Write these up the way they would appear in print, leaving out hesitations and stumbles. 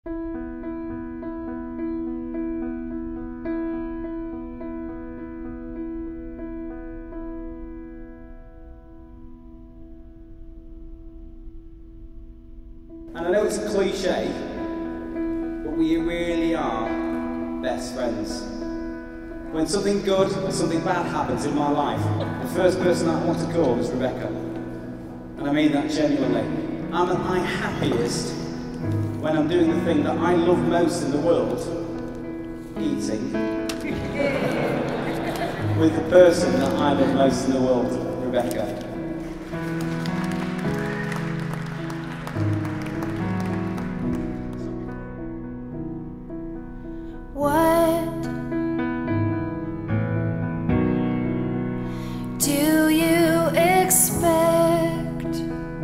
And I know it's a cliche, but we really are best friends. When something good or something bad happens in my life, the first person I want to call is Rebecca. And I mean that genuinely. I'm at my happiest when I'm doing the thing that I love most in the world, eating, with the person that I love most in the world, Rebecca. What do you expect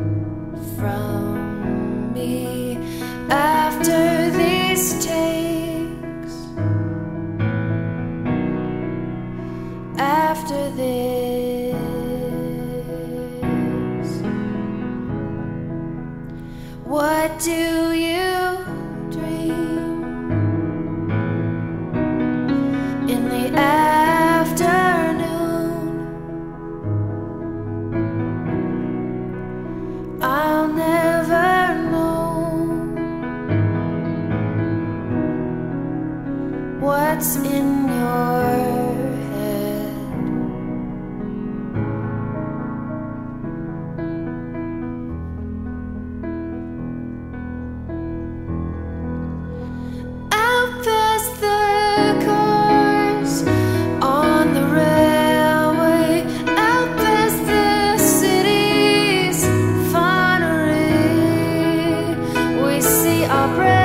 from me after these takes? After this, what do you dream? In the afternoon, I'll never know what's in your head. Out past the our breath.